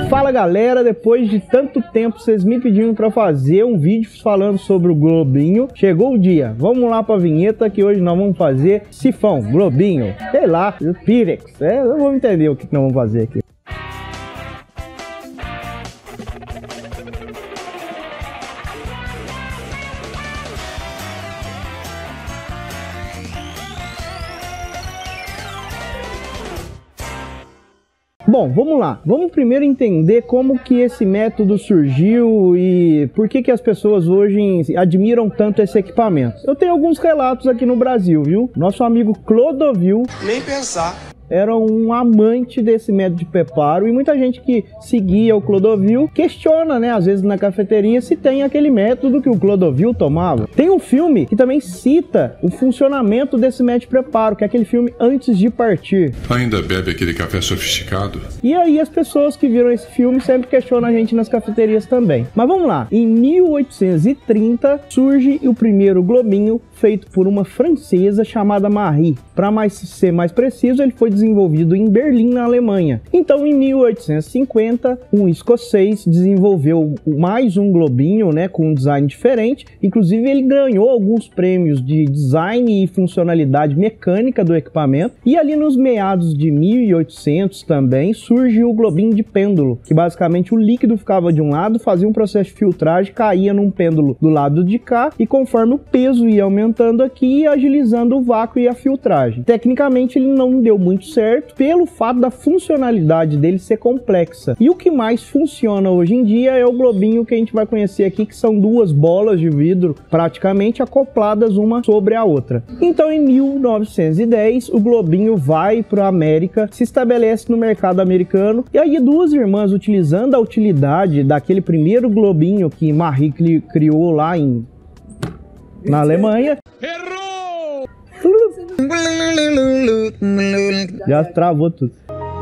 Fala galera, depois de tanto tempo vocês me pediram para fazer um vídeo falando sobre o globinho, chegou o dia. Vamos lá para a vinheta que hoje nós vamos fazer sifão, globinho, sei lá, Pyrex, eu vou entender o que nós vamos fazer aqui. Bom, vamos lá. Vamos primeiro entender como que esse método surgiu e por que as pessoas hoje admiram tanto esse equipamento. Eu tenho alguns relatos aqui no Brasil, viu? Nosso amigo Clodovil, nem pensar, era um amante desse método de preparo e muita gente que seguia o Clodovil questiona, né, às vezes na cafeteria, se tem aquele método que o Clodovil tomava. Tem um filme que também cita o funcionamento desse método de preparo, que é aquele filme Antes de Partir. Ainda bebe aquele café sofisticado? E aí as pessoas que viram esse filme sempre questionam a gente nas cafeterias também. Mas vamos lá, em 1830 surge o primeiro globinho feito por uma francesa chamada Marie. Para ser mais preciso, ele foi desenvolvido em Berlim, na Alemanha. Então, em 1850, um escocês desenvolveu mais um globinho, né, com um design diferente. Inclusive, ele ganhou alguns prêmios de design e funcionalidade mecânica do equipamento. E ali nos meados de 1800 também surge o globinho de pêndulo, que basicamente o líquido ficava de um lado, fazia um processo de filtragem, caía num pêndulo do lado de cá e conforme o peso ia aumentando aqui, ia agilizando o vácuo e a filtragem. Tecnicamente, ele não deu muito certo pelo fato da funcionalidade dele ser complexa. E o que mais funciona hoje em dia é o globinho que a gente vai conhecer aqui, que são duas bolas de vidro praticamente acopladas uma sobre a outra. Então, em 1910, o globinho vai para a América, se estabelece no mercado americano, e aí duas irmãs, utilizando a utilidade daquele primeiro globinho que Marie criou lá na Alemanha. errou! Já travou tudo.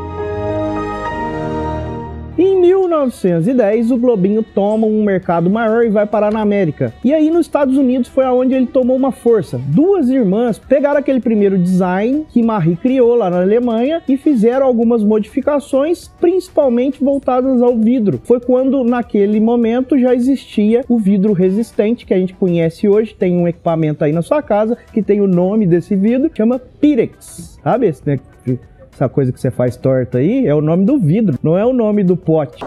Em 1910, o globinho toma um mercado maior e vai parar na América. E aí nos Estados Unidos foi aonde ele tomou uma força. Duas irmãs pegaram aquele primeiro design que Marie criou lá na Alemanha e fizeram algumas modificações, principalmente voltadas ao vidro. Foi quando naquele momento já existia o vidro resistente que a gente conhece hoje. Tem um equipamento aí na sua casa que tem o nome desse vidro, chama Pyrex. Sabe esse, né? Essa coisa que você faz torta aí é o nome do vidro, não é o nome do pote.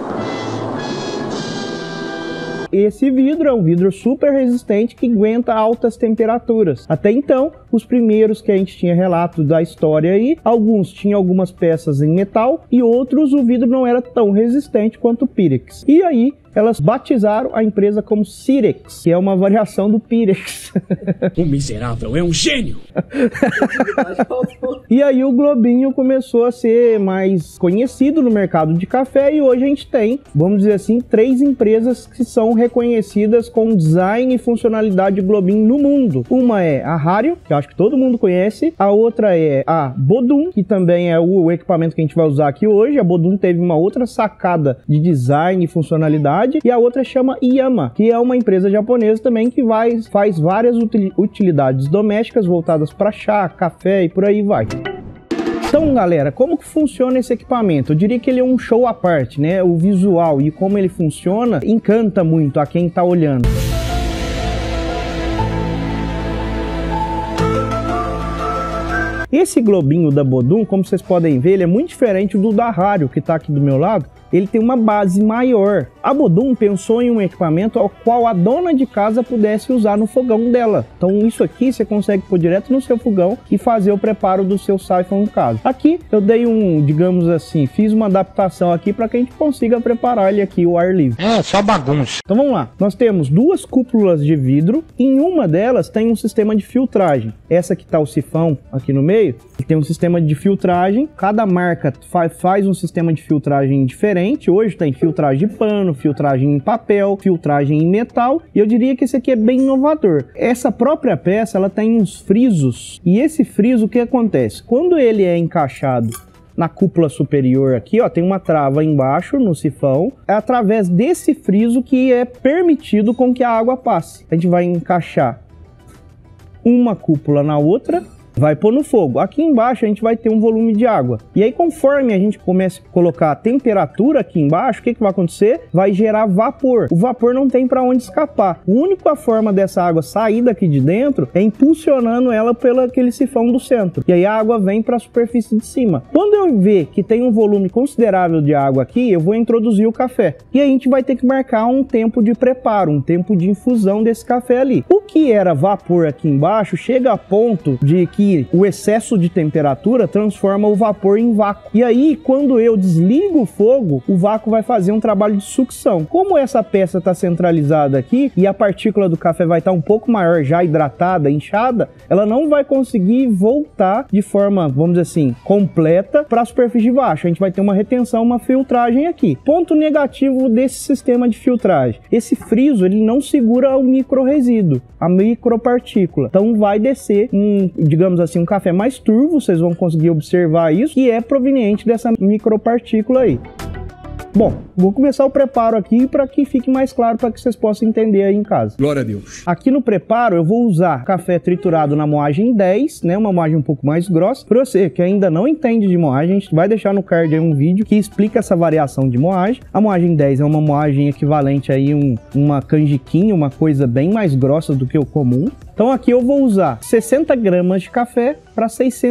Esse vidro é um vidro super resistente que aguenta altas temperaturas. Até então, os primeiros que a gente tinha relato da história aí, alguns tinham algumas peças em metal e outros o vidro não era tão resistente quanto o Pyrex. E aí, elas batizaram a empresa como Sirex, que é uma variação do Pyrex. O miserável é um gênio! E aí o globinho começou a ser mais conhecido no mercado de café e hoje a gente tem, vamos dizer assim, 3 empresas que são reconhecidas com design e funcionalidade de globinho no mundo. Uma é a Hario, que eu acho que todo mundo conhece. A outra é a Bodum, que também é o equipamento que a gente vai usar aqui hoje. A Bodum teve uma outra sacada de design e funcionalidade. E a outra chama Yama, que é uma empresa japonesa também que faz várias utilidades domésticas voltadas para chá, café e por aí vai. Então, galera, como que funciona esse equipamento? Eu diria que ele é um show à parte, né? O visual e como ele funciona encanta muito a quem tá olhando. Esse globinho da Bodum, como vocês podem ver, ele é muito diferente do da Hario, que está aqui do meu lado. Ele tem uma base maior. A Bodum pensou em um equipamento ao qual a dona de casa pudesse usar no fogão dela. Então isso aqui você consegue pôr direto no seu fogão e fazer o preparo do seu sifão no caso. Aqui eu dei digamos assim, fiz uma adaptação aqui para que a gente consiga preparar ele aqui o ar livre. É, só bagunça. Então vamos lá. Nós temos duas cúpulas de vidro. Em uma delas tem um sistema de filtragem. Essa que está o sifão aqui no meio, tem um sistema de filtragem. Cada marca faz um sistema de filtragem diferente. Hoje tem filtragem de pano, filtragem em papel, filtragem em metal, e eu diria que esse aqui é bem inovador. Essa própria peça, ela tem uns frisos, e esse friso, o que acontece? Quando ele é encaixado na cúpula superior aqui, ó, tem uma trava embaixo no sifão, é através desse friso que é permitido com que a água passe. A gente vai encaixar uma cúpula na outra, vai pôr no fogo. Aqui embaixo a gente vai ter um volume de água. E aí, conforme a gente começa a colocar a temperatura aqui embaixo, o que vai acontecer? Vai gerar vapor. O vapor não tem para onde escapar. A única forma dessa água sair daqui de dentro é impulsionando ela pelo aquele sifão do centro. E aí a água vem para a superfície de cima. Quando eu ver que tem um volume considerável de água aqui, eu vou introduzir o café. E aí a gente vai ter que marcar um tempo de preparo, um tempo de infusão desse café ali. O que era vapor aqui embaixo chega a ponto de que o excesso de temperatura transforma o vapor em vácuo. E aí, quando eu desligo o fogo, o vácuo vai fazer um trabalho de sucção. Como essa peça está centralizada aqui e a partícula do café vai estar um pouco maior, já hidratada, inchada, ela não vai conseguir voltar de forma, vamos dizer assim, completa para a superfície de baixo. A gente vai ter uma retenção, uma filtragem aqui. Ponto negativo desse sistema de filtragem: esse friso ele não segura o micro-resíduo, a micropartícula. Então vai descer digamos assim, um café mais turvo, vocês vão conseguir observar isso, que é proveniente dessa micropartícula aí. Bom, vou começar o preparo aqui para que fique mais claro, para que vocês possam entender aí em casa. Glória a Deus. Aqui no preparo eu vou usar café triturado na moagem 10, né, uma moagem um pouco mais grossa. Para você que ainda não entende de moagem, a gente vai deixar no card aí um vídeo que explica essa variação de moagem. A moagem 10 é uma moagem equivalente aí uma canjiquinha, uma coisa bem mais grossa do que o comum. Então aqui eu vou usar 60 gramas de café para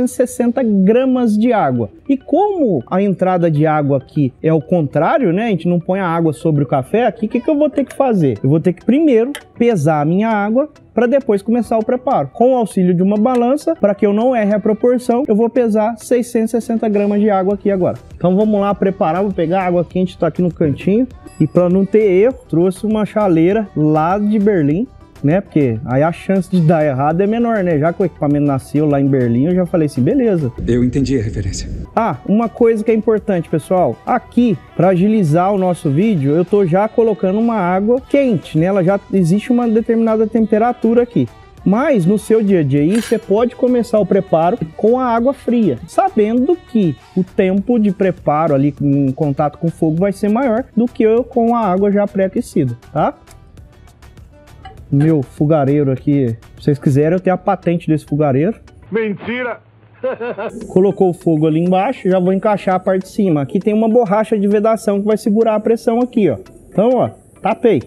660 gramas de água. E como a entrada de água aqui é o contrário, né? A gente não põe a água sobre o café, aqui o que eu vou ter que fazer? Eu vou ter que primeiro pesar a minha água para depois começar o preparo. Com o auxílio de uma balança, para que eu não erre a proporção, eu vou pesar 660 gramas de água aqui agora. Então vamos lá preparar, vou pegar a água quente, está aqui no cantinho. E para não ter erro, trouxe uma chaleira lá de Berlim, né? Porque aí a chance de dar errado é menor, né? Já que o equipamento nasceu lá em Berlim, eu já falei assim, beleza. Eu entendi a referência. Ah, uma coisa que é importante, pessoal. Aqui, para agilizar o nosso vídeo, eu tô já colocando uma água quente, né? Ela já existe uma determinada temperatura aqui. Mas no seu dia a dia aí, você pode começar o preparo com a água fria, sabendo que o tempo de preparo ali em contato com o fogo vai ser maior do que com a água já pré-aquecida, tá? Meu fogareiro aqui, se vocês quiserem, eu tenho a patente desse fogareiro. Mentira! Colocou o fogo ali embaixo, já vou encaixar a parte de cima. Aqui tem uma borracha de vedação que vai segurar a pressão aqui, ó. Então, ó, tapei.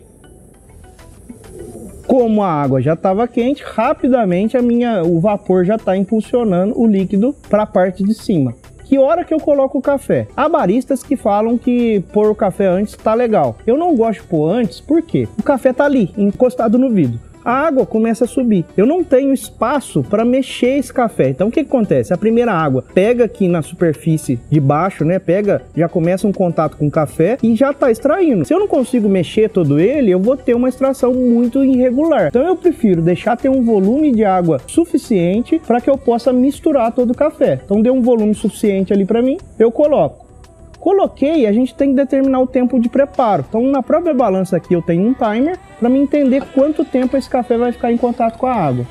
Como a água já estava quente, rapidamente o vapor já está impulsionando o líquido para a parte de cima. Que hora que eu coloco o café? Há baristas que falam que pôr o café antes tá legal. Eu não gosto de pôr antes, por quê? O café tá ali, encostado no vidro. A água começa a subir. Eu não tenho espaço para mexer esse café. Então o que acontece? A primeira água pega aqui na superfície de baixo, né? Já começa um contato com o café e já tá extraindo. Se eu não consigo mexer todo ele, eu vou ter uma extração muito irregular. Então eu prefiro deixar ter um volume de água suficiente para que eu possa misturar todo o café. Então deu um volume suficiente ali para mim, eu coloco. Coloquei, a gente tem que determinar o tempo de preparo. Então na própria balança aqui eu tenho um timer para me entender quanto tempo esse café vai ficar em contato com a água.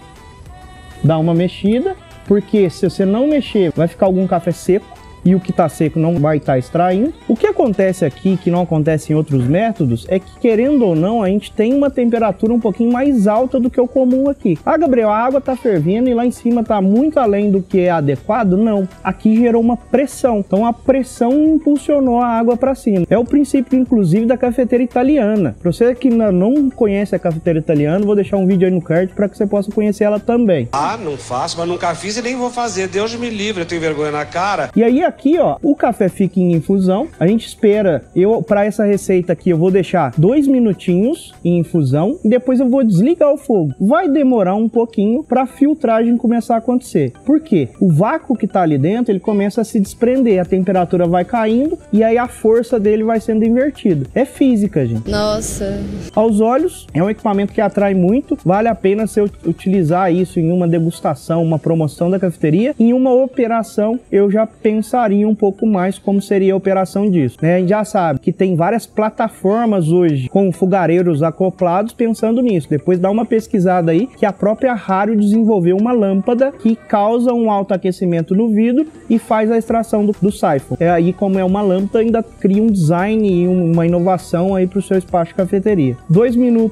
Dá uma mexida, porque se você não mexer, vai ficar algum café seco. E o que está seco não vai estar extraindo. O que acontece aqui, que não acontece em outros métodos, é que, querendo ou não, a gente tem uma temperatura um pouquinho mais alta do que o comum aqui. Ah, Gabriel, a água está fervendo e lá em cima está muito além do que é adequado? Não. Aqui gerou uma pressão. Então a pressão impulsionou a água para cima. É o princípio, inclusive, da cafeteira italiana. Para você que não conhece a cafeteira italiana, vou deixar um vídeo aí no card para que você possa conhecer ela também. Ah, não faço, mas nunca fiz e nem vou fazer. Deus me livre, eu tenho vergonha na cara. E aí aqui, ó, o café fica em infusão. A gente espera, para essa receita aqui, eu vou deixar 2 minutinhos em infusão e depois eu vou desligar o fogo. Vai demorar um pouquinho para a filtragem começar a acontecer. Por quê? O vácuo que tá ali dentro, ele começa a se desprender, a temperatura vai caindo e aí a força dele vai sendo invertida. É física, gente. Nossa. Aos olhos, é um equipamento que atrai muito. Vale a pena você utilizar isso em uma degustação, uma promoção da cafeteria. Em uma operação, eu já pensaria um pouco mais como seria a operação disso, né? A gente já sabe que tem várias plataformas hoje com fogareiros acoplados pensando nisso. Depois dá uma pesquisada aí que a própria Hario desenvolveu uma lâmpada que causa um alto aquecimento no vidro e faz a extração do sifon. Aí, como é uma lâmpada, ainda cria um design e uma inovação aí para o seu espaço de cafeteria. 2 minutos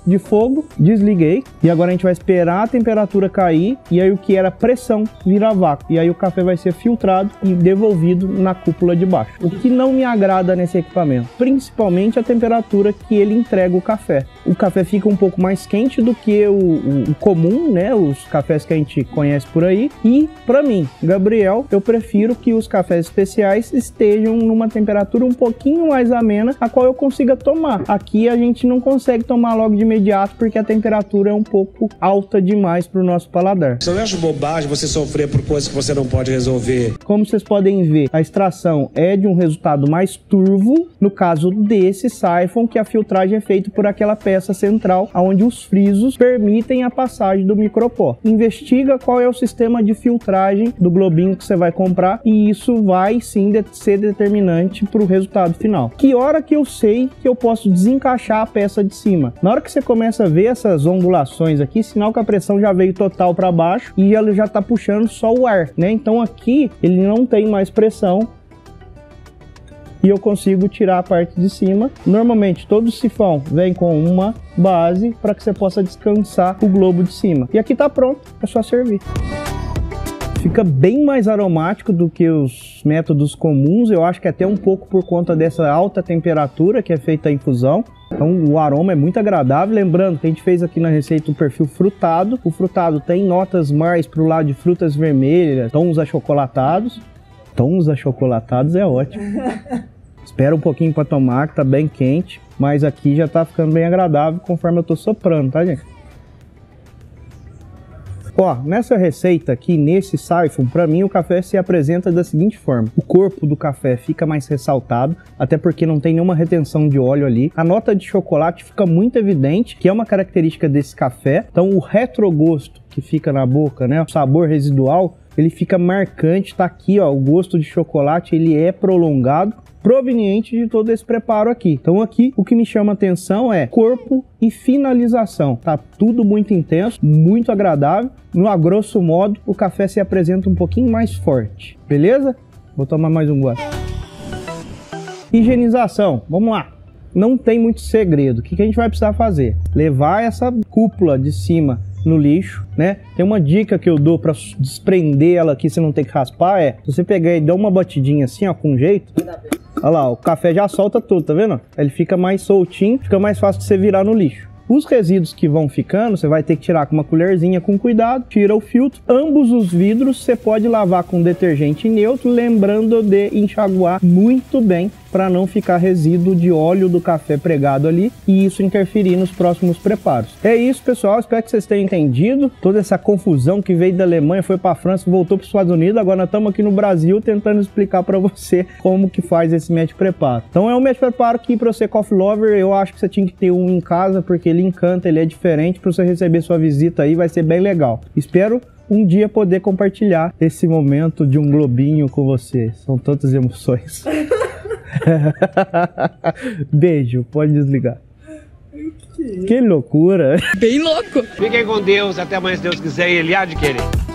de fogo, desliguei e agora a gente vai esperar a temperatura cair e aí o que era pressão vira vácuo e aí o café vai ser filtrado e devolvido na cúpula de baixo. O que não me agrada nesse equipamento, principalmente a temperatura que ele entrega o café. O café fica um pouco mais quente do que o comum, né? Os cafés que a gente conhece por aí. E para mim, Gabriel, eu prefiro que os cafés especiais estejam numa temperatura um pouquinho mais amena, a qual eu consiga tomar. Aqui a gente não consegue tomar logo de imediato porque a temperatura é um pouco alta demais para o nosso paladar. Eu acho bobagem você sofrer por coisas que você não pode resolver. Como vocês podem ver, a extração é de um resultado mais turvo, no caso desse siphon, que a filtragem é feita por aquela peça central, onde os frisos permitem a passagem do micropó. Investiga qual é o sistema de filtragem do globinho que você vai comprar e isso vai sim ser determinante para o resultado final. Que hora que eu sei que eu posso desencaixar a peça de cima? Na hora que você começa a ver essas ondulações aqui, sinal que a pressão já veio total para baixo e ela já está puxando só o ar, né? Então aqui ele não tem mais pressão e eu consigo tirar a parte de cima. Normalmente todo sifão vem com uma base para que você possa descansar o globo de cima. E aqui tá pronto, é só servir. Fica bem mais aromático do que os métodos comuns, eu acho que até um pouco por conta dessa alta temperatura que é feita a infusão. Então o aroma é muito agradável, lembrando que a gente fez aqui na receita um perfil frutado. O frutado tem notas mais para o lado de frutas vermelhas, tons achocolatados. Tons achocolatados é ótimo. Espera um pouquinho para tomar, que tá bem quente, mas aqui já tá ficando bem agradável conforme eu tô soprando, tá, gente? Ó, nessa receita aqui, nesse siphon, para mim o café se apresenta da seguinte forma. O corpo do café fica mais ressaltado, até porque não tem nenhuma retenção de óleo ali. A nota de chocolate fica muito evidente, que é uma característica desse café. Então o retrogosto que fica na boca, né, o sabor residual, ele fica marcante, tá aqui, ó, o gosto de chocolate, ele é prolongado, proveniente de todo esse preparo aqui. Então aqui o que me chama atenção é corpo e finalização. Tá tudo muito intenso, muito agradável. No a grosso modo, o café se apresenta um pouquinho mais forte. Beleza? Vou tomar mais um gole. Higienização, vamos lá. Não tem muito segredo. O que a gente vai precisar fazer? Levar essa cúpula de cima no lixo, né? Tem uma dica que eu dou para desprender ela aqui, você não tem que raspar, é você pegar e dar uma batidinha assim, ó, com jeito. Olha lá, o café já solta tudo, tá vendo? Ele fica mais soltinho, fica mais fácil de você virar no lixo. Os resíduos que vão ficando, você vai ter que tirar com uma colherzinha com cuidado, tira o filtro. Ambos os vidros você pode lavar com detergente neutro, lembrando de enxaguar muito bem para não ficar resíduo de óleo do café pregado ali e isso interferir nos próximos preparos. É isso, pessoal, espero que vocês tenham entendido toda essa confusão que veio da Alemanha, foi para a França, voltou para os Estados Unidos, agora nós estamos aqui no Brasil tentando explicar para você como que faz esse método de preparo. Então é um método de preparo que para você coffee lover, eu acho que você tinha que ter um em casa, porque ele encanta, ele é diferente, para você receber sua visita aí vai ser bem legal. Espero um dia poder compartilhar esse momento de um globinho com você. São tantas emoções. Beijo, pode desligar. Que loucura. Bem louco. Fiquem com Deus, até amanhã se Deus quiser e Ele há de querer.